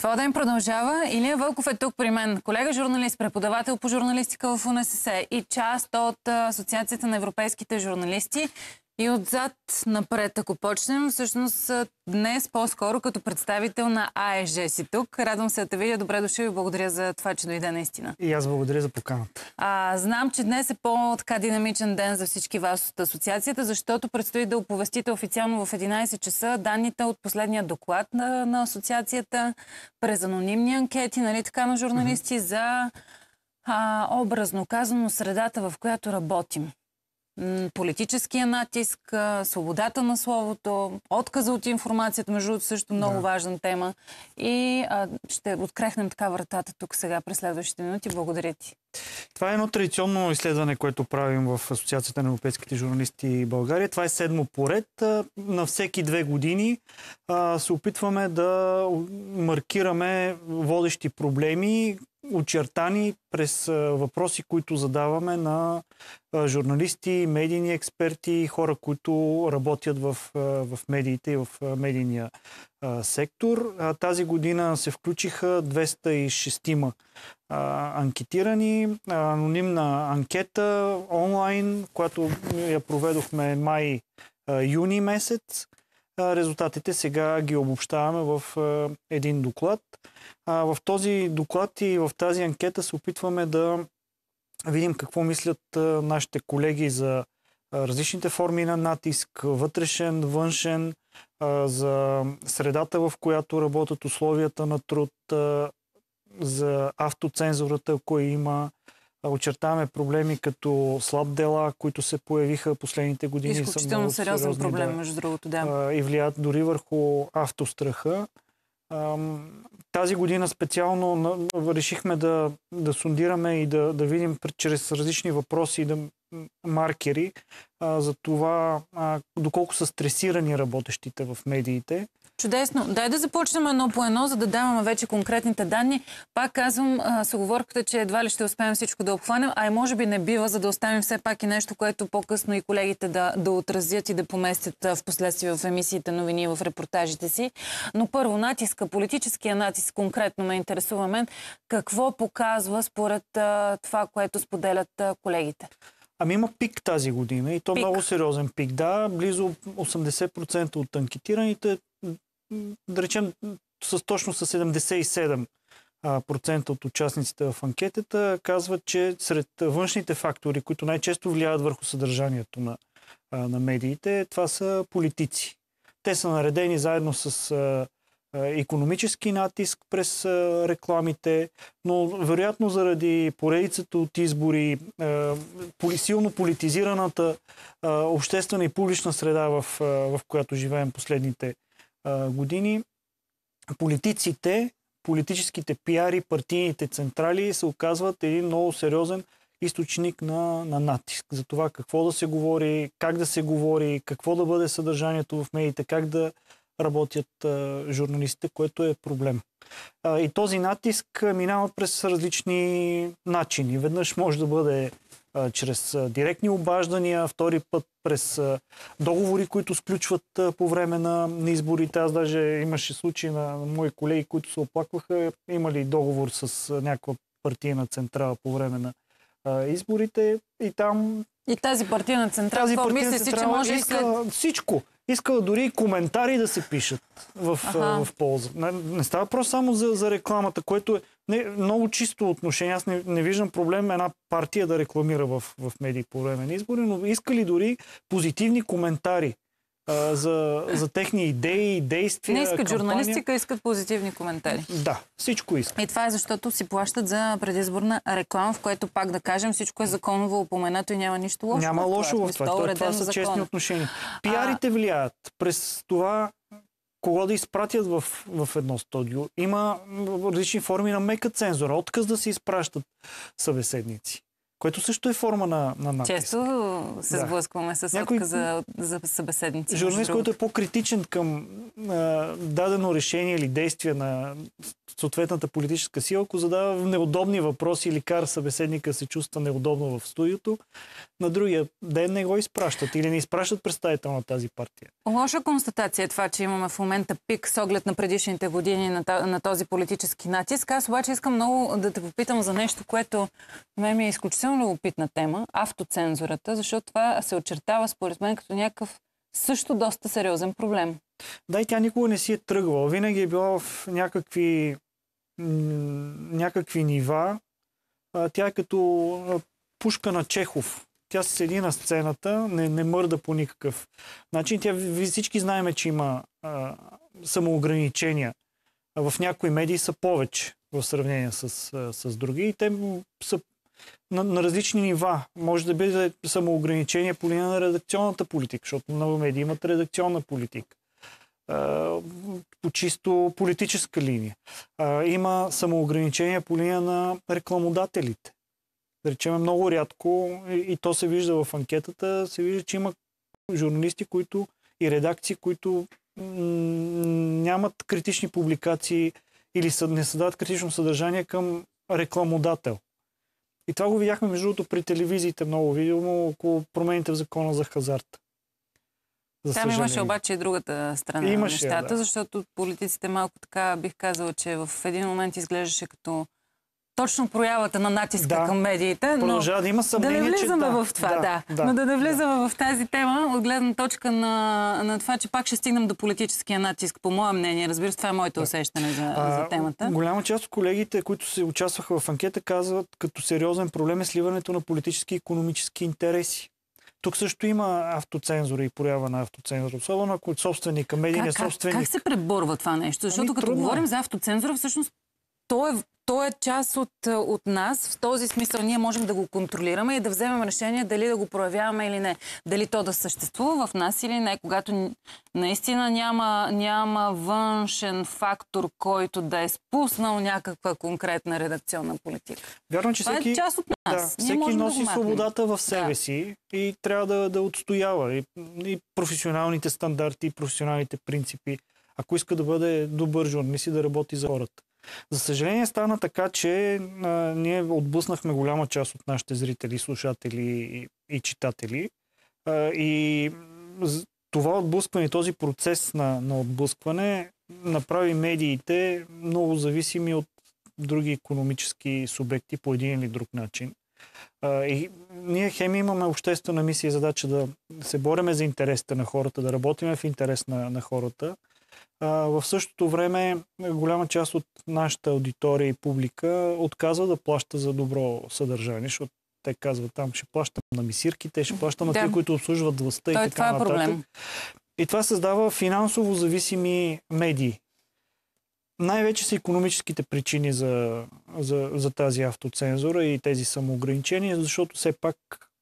Това ден продължава. Илия Вълков е тук при мен. Колега журналист, преподавател по журналистика в УНСС и част от Асоциацията на европейските журналисти. И отзад напред, ако почнем, всъщност днес по-скоро като представител на АСЖ си тук. Радвам се да те видя. Добре дошъл и благодаря за това, че дойде наистина. И аз благодаря за поканата. Знам, че днес е по-динамичен ден за всички вас от асоциацията, защото предстои да оповестите официално в 11 часа данните от последния доклад на асоциацията през анонимни анкети, нали така, на журналисти за образно казано средата, в която работим. Политическия натиск, свободата на словото, отказа от информацията, между другото също много важна тема. И ще открехнем така вратата тук сега през следващите минути. Благодаря ти. Това е едно традиционно изследване, което правим в Асоциацията на европейските журналисти в България. Това е седмо поред. На всеки 2 години се опитваме да маркираме водещи проблеми, очертани през въпроси, които задаваме на журналисти, медийни експерти, хора, които работят в медиите и в медийния сектор. Тази година се включиха 206 анкетирани, анонимна анкета онлайн, която я проведохме май-юни месец. Резултатите сега ги обобщаваме в един доклад. В този доклад и в тази анкета се опитваме да видим какво мислят нашите колеги за различните форми на натиск, вътрешен, външен, за средата, в която работят, условията на труд, за автоцензурата, ако има. Очертаваме проблеми като слаб дела, които се появиха последните години. Изключително сериозен проблем, между другото, да. И влияят дори върху автостраха. Тази година специално решихме да сондираме и да видим чрез различни въпроси и маркери за това доколко са стресирани работещите в медиите. Чудесно. Дай да започнем едно по едно, за да даваме вече конкретните данни. Пак казвам с уговорката, че едва ли ще успеем всичко да обхванем, а и може би не бива, за да оставим все пак и нещо, което по-късно и колегите да отразят и да поместят в последствие в емисиите новини, в репортажите си. Но първо, натиска, политическия натиск конкретно ме интересува мен. Какво показва според това, което споделят колегите? Има пик тази година и то много сериозен пик. Да, близо 80% от анкетираните, да речем точно с 77% от участниците в анкетата казват, че сред външните фактори, които най-често влияят върху съдържанието на медиите, това са политици. Те са наредени заедно с икономически натиск през рекламите, но вероятно заради поредицата от избори, силно политизираната обществена и публична среда, в която живеем последните години, политиците, политическите пиари, партийните централи се оказват един много сериозен източник на натиск за това какво да се говори, как да се говори, какво да бъде съдържанието в медиите, как да работят журналистите, което е проблем. И този натиск минава през различни начини. Веднъж може да бъде чрез директни обаждания, втори път през договори, които сключват по време на изборите. Аз даже имаше случаи на мои колеги, които се оплакваха, имали договор с някаква партийна централа по време на изборите и там... И тази партийна централа, мисля си, че може всичко. Искала дори коментари да се пишат в полза. Не става просто само за рекламата, което е много чисто отношение. Аз не виждам проблем една партия да рекламира в медии по време на избори, но искали дори позитивни коментари за техни идеи, действия, не искат кампания. Журналистика, искат позитивни коментари. Да, всичко искат. И това е защото си плащат за предизборна реклама, в което пак да кажем всичко е законово упоменато и няма нищо лошо. Няма лошо в това. Това са честни отношения. Пиарите влияят през това кого да изпратят в едно студио. Има различни форми на мека цензура. Отказ да се изпращат събеседници. което също е форма на натиск. Често се сблъскваме с отказа за събеседници. Журналист, който е по-критичен към дадено решение или действие на съответната политическа сила, ако задава неудобни въпроси или кара събеседника се чувства неудобно в студиото, на другия ден не го изпращат или не изпращат представител на тази партия. Лоша констатация е това, че имаме в момента пик с оглед на предишните години на този политически натиск. Аз обаче искам много да те попитам за нещо, което ми е изключително любопитна тема — автоцензурата, защото това се очертава според мен като някакъв също доста сериозен проблем. Да, и тя никога не си е тръгвала. Винаги е била в някакви нива. Тя е като пушка на Чехов. Тя се седи на сцената, не мърда по никакъв начин. Всички знаем, че има самоограничения. В някои медии са повече в сравнение с други. И те са на различни нива. Може да бъде самоограничение по линия на редакционната политика, защото много медии имат редакционна политика. По чисто политическа линия. Има самоограничение по линия на рекламодателите. Да речем, много рядко, и то се вижда в анкетата, се вижда, че има журналисти и редакции, които нямат критични публикации или не създават критично съдържание към рекламодател. И това го видяхме, между другото, при телевизиите много видимо около промените в закона за хазарта. Там имаше обаче и другата страна на нещата, да. Защото политиците малко така, бих казала, че в един момент изглеждаше като точно проявата на натиска към медиите. Продължава да има съмнение, да не влизаме в това, да. Но да не влизаме в тази тема, от гледна точка на това, че пак ще стигнем до политическия натиск, по мое мнение. Разбира се, това е моето усещане за темата. Голяма част от колегите, които се участваха в анкета, казват, като сериозен проблем е сливането на политически и икономически интереси. Тук също има автоцензура и проява на автоцензура, особено ако собственика, медийния собственик. Как се преборва това нещо? Защото като говорим за автоцензура, всъщност то е част от нас. В този смисъл ние можем да го контролираме и да вземем решение дали да го проявяваме или не. Дали то да съществува в нас или не. Когато наистина няма външен фактор, който да е спуснал някаква конкретна редакционна политика. Вярно, че това е част от нас. Всеки носи свободата в себе си и трябва да отстоява и професионалните стандарти, и професионалните принципи, ако иска да бъде добър журналист и да работи за хората. За съжаление стана така, че ние отблъснахме голяма част от нашите зрители, слушатели и читатели. И това отблъскване, този процес на отблъскване направи медиите много зависими от други икономически субекти по един или друг начин. И ние хем имаме обществена мисия и задача да се бореме за интересите на хората, да работиме в интерес на хората. В същото време голяма част от нашата аудитория и публика отказва да плаща за добро съдържание, защото те казват, там ще плащам на мисирките, ще плащам на тези, които обслужват властта и така нататък. Проблем. И това създава финансово зависими медии. Най-вече са икономическите причини за тази автоцензура и тези самоограничения, защото все пак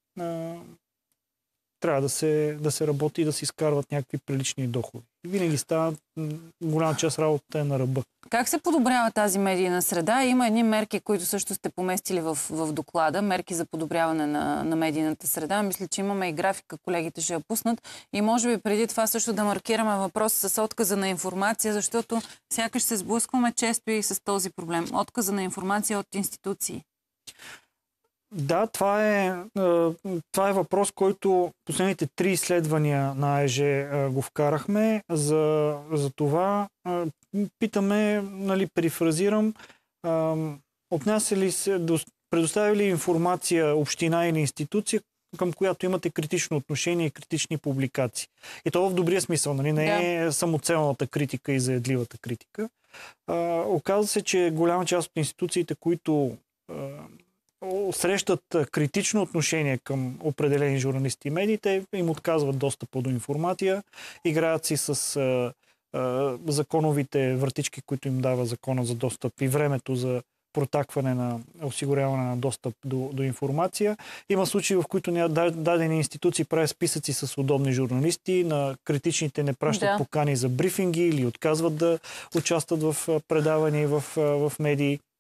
трябва да се работи и да се изкарват някакви прилични доходи. Винаги става голяма част работата е на ръба. Как се подобрява тази медийна среда? Има едни мерки, които също сте поместили в доклада. Мерки за подобряване на медийната среда. Мисля, че имаме и графика, колегите ще я пуснат. И може би преди това също да маркираме въпроса с отказа на информация, защото сякаш се сблъскваме често и с този проблем. Отказа на информация от институции. Да, това е въпрос, който последните 3 изследвания на АЕЖ го вкарахме. За това питаме, перифразирам, отнася ли се, предоставя ли информация община или институция, към която имате критично отношение и критични публикации. И то в добрия смисъл, не е самоцелната критика и заедливата критика. Оказва се, че голяма част от институциите, които срещат критично отношение към определени журналисти и медии, те им отказват достъп до информация, играят си с законовите вратички, които им дава закона за достъп и времето за протакване на осигуряване на достъп до информация. Има случаи, в които дадени институции правят списъци с удобни журналисти, на критичните не пращат покани за брифинги или отказват да участват в предавания в медии.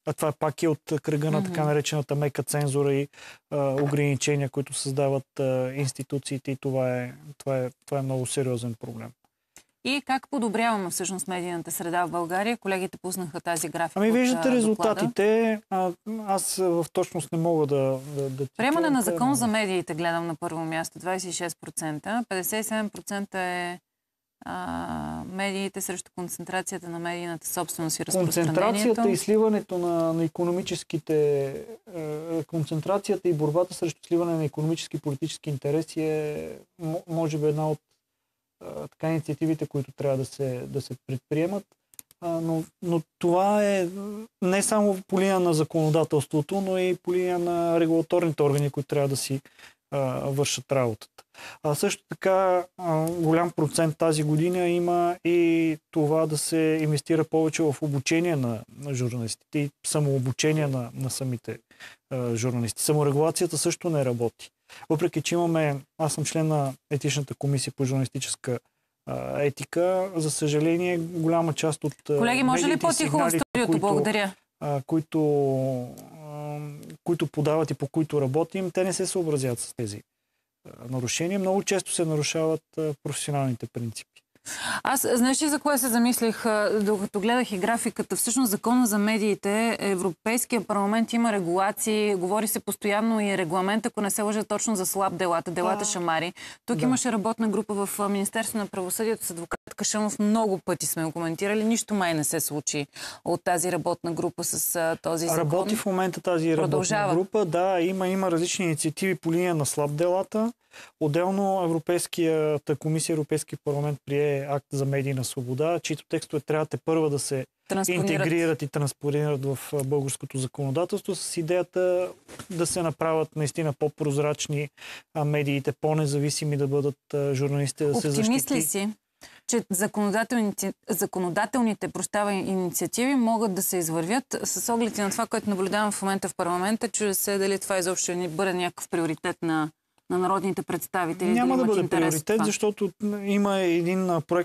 А това пак е от кръга на така наречената мека цензура и ограничения, които създават институциите, и това е много сериозен проблем. И как подобряваме всъщност медийната среда в България? Колегите пуснаха тази графика. Ами виждате резултатите. Аз в точност не мога да Приемане на закон за медиите гледам на първо място. 26%. 57% е медиите срещу концентрацията на медийната собственост и разпространението. Концентрацията и сливането на икономическите... Концентрацията и борбата срещу сливане на икономически и политически интереси е може би една от така инициативите, които трябва да се предприемат. Но това е не само по линия на законодателството, но и по линия на регулаторните органи, които трябва да си вършат работата. Също така голям процент тази година има и това да се инвестира повече в обучение на журналистите и самообучение на самите журналисти. Саморегулацията също не работи. Въпреки че аз съм член на етичната комисия по журналистическа етика, за съжаление голяма част от колеги, може ли по-тихо в студиото? Благодаря. Които подават и по които работим, те не се съобразят с тези нарушения. Много често се нарушават професионалните принципи. Аз, знаеш ли за кое се замислих, докато гледах и графиката? Всъщност закона за медиите, Европейския парламент има регулации, говори се постоянно и регламент, ако не се лъжа, точно за слаб делата шамари. Тук имаше работна група в Министерство на правосъдието с адвокат Кашъмов. Много пъти сме го коментирали. Нищо май не се случи от тази работна група с този закон. Работи в момента тази работна група. Да, има различни инициативи по линия на слаб делата. Отделно Европейската комисия, Европейския парламент прие акт за медийна свобода, чието текстове трябва първа да се интегрират и транспонират в българското законодателство с идеята да се направят наистина по-прозрачни медиите, по-независими да бъдат журналистите, да се защити. Оптимист ли си, че законодателните инициативи могат да се извървят с оглед на това, което наблюдавам в момента в парламента, че се дали това изобщо не бъде някакъв приоритет на народните представители? Няма да бъде приоритет, защото има един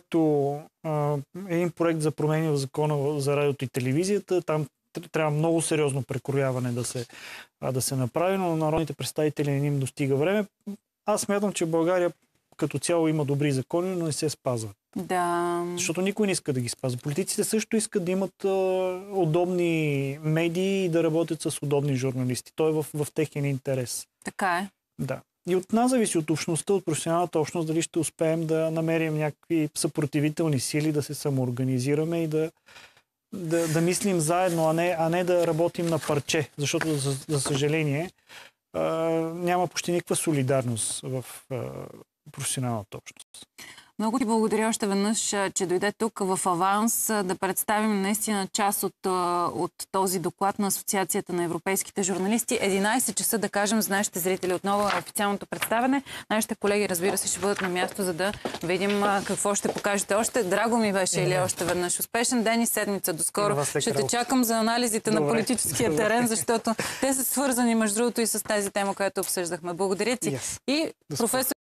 проект за промени в закона за радиото и телевизията. Там трябва много сериозно прекрояване да се направи, но на народните представители не им достига време. Аз смятам, че България като цяло има добри закони, но не се спазват. Да. Защото никой не иска да ги спазва. Политиците също искат да имат удобни медии и да работят с удобни журналисти. То е в техен интерес. Така е. Да. И от нас зависи, от общността, от професионалната общност, дали ще успеем да намерим някакви съпротивителни сили, да се самоорганизираме и да мислим заедно, а не да работим на парче. Защото, за съжаление, няма почти никаква солидарност в професионалната общност. Много ти благодаря още веднъж, че дойде тук в аванс да представим наистина част от този доклад на Асоциацията на европейските журналисти. 11 часа, да кажем, за нашите зрители отново официалното представяне. Нашите колеги, разбира се, ще бъдат на място, за да видим какво ще покажете още. Драго ми беше или още веднъж. Успешен ден и седмица. Доскоро ще те чакам за анализите на политическия терен, защото те са свързани, между другото, и с тази тема, която обсъждахме. Благодаря ти. И професор